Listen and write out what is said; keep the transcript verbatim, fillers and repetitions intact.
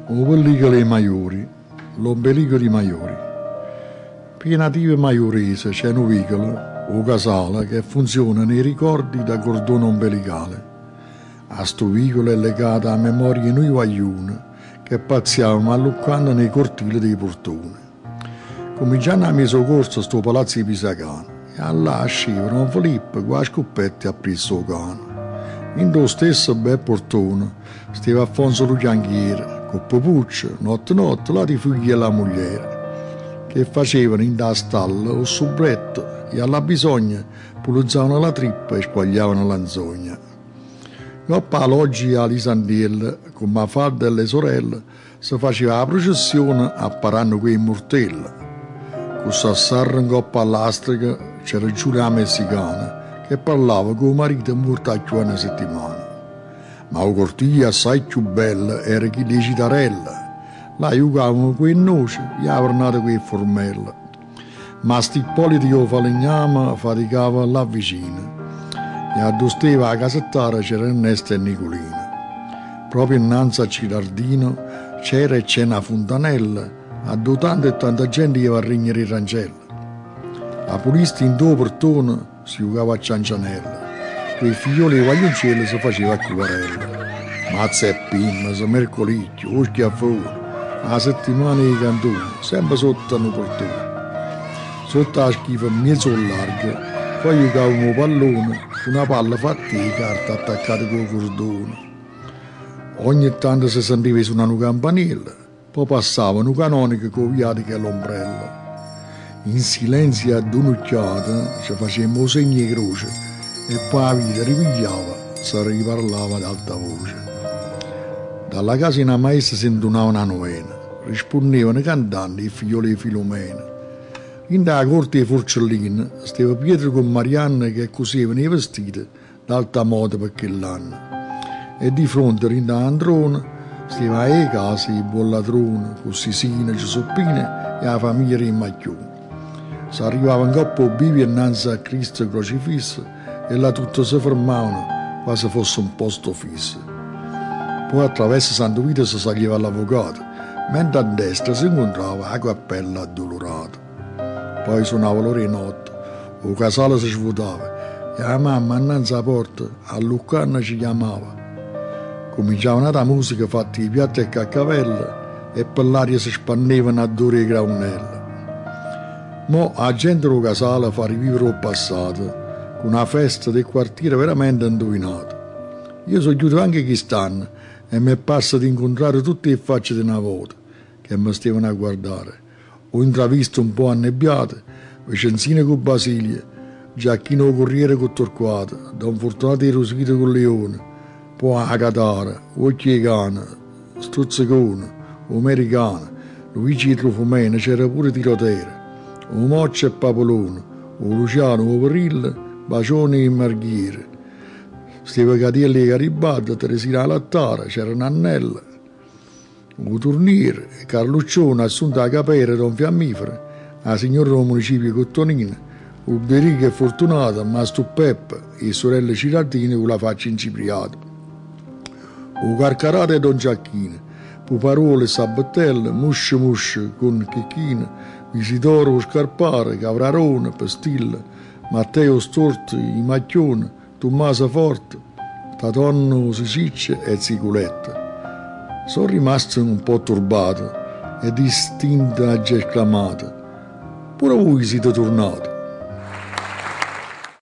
o pellicola dei Maiori, l'ombelico dei Maiori. Per i nativi maioresi c'è un vicolo, o casale, che funziona nei ricordi da cordone ombelicale. A sto vicolo è legata a memoria di noi guaglioni che pazziavamo alluccando nei cortili dei portoni. Cominciando a messo corso sto palazzo di Pisacano, e allà uscivano un Filippo con la scoppetta a presso il cane. In lo stesso bel portone stava Alfonso Lucianghiere, con Popuccio, notte notte, là di figli e la moglie, che facevano in da stalla o subretto e alla bisogna pulizzavano la trippa e squagliavano l'anzogna. Coppa l'oggi a Lisandella, con Mafalda e le sorelle, si faceva la processione apparando quei mortelli. Con Sassarra in coppa all'astrica c'era Giulia messicana, che parlava con il marito morto a una settimana. Ma la cortiglia assai più bella era chi di Citarella. Là giocavano quei noci e avevano quei formelle. Ma Stippoliti che falegnama faticava là vicino. E addosteva a casettara c'era Ernesto e Nicolino. Proprio innanzi a Cilardino c'era e c'è una fontanella, a due tanta e tanta gente che va a rignere i rancelli. La polista in due portone si giocava a ciancianella, quei figlioli di vaglioncello si faceva a cuvarella. Mazza e pinna, se mercolicchio, o schiaffone, la settimana di cantone, sempre sotto al portone. Sotto la schifa mezzo larga, poi giocavamo pallone, una palla fatta di carta attaccata con il cordone. Ogni tanto si sentiva su una campanella, poi passavano canoniche con viatiche e l'ombrello. In silenzio ad un'occhiata ci facemmo segni di croce e poi la vita ripigliava, si riparlava ad alta voce. Dalla casa in maestra si intonava una novena, rispondevano cantando i figlioli di Filomena. In da corte di Forcellina stava Pietro con Marianna che cosevano i vestiti d'alta moda per quell'anno. E di fronte in da Androna stava le case di Bolladrone con Sisina, Giuseppina e la famiglia di Macchione. Si arrivava in coppa bivi innanzi a Cristo crocifisso e là tutto si fermavano quasi fosse un posto fisso. Poi attraverso Santo Vito si saliva all'avvocato, mentre a destra si incontrava la cappella addolorata. Poi suonava l'ora di notte, il casale si svuotava e la mamma innanzi alla porta a Luccanna ci chiamava. Cominciava una musica fatta di piatti e caccavelle e per l'aria si spandevano adore i graunelli. Mo' la gente del casale fa rivivere il passato, con una festa del quartiere veramente indovinata. Io sono chiuso anche quest'anno e mi è passato di incontrare tutte le facce di una volta che mi stavano a guardare. Ho intravisto un po' annebbiate, Vicenzina con Basilia, Giacchino Corriere con Torquato, Don Fortunato di Rosito con Leone, poi a Catara, Occhiegana, Stuzzicone, Americana, Luigi di Trufomena, c'era pure Tirotera. O Moccia e Papolone, o Luciano, o Perilla, Bacione e Marghiere. Steva Catielli e Garibaldi, Teresina Lattara, c'era Nannella, o Turniere, Carluccione, Assunta a Capere, Don Fiammifero, la signora del municipio Cottonina, o Berica e Fortunata, Mastro Peppa e sorelle Cirardine con la faccia incipriata. O Carcarata e Don Giacchino, Puparole e Sabattelle, Musce Musce con Chicchina, Isidoro Scarpare, Cavrarone, Pestilla, Matteo Storti, I Macchione, Tommaso Forte, Tatonno Siciccia e Ziculetta. Sono rimasto un po' turbato e distinta esclamato: pure voi siete tornati.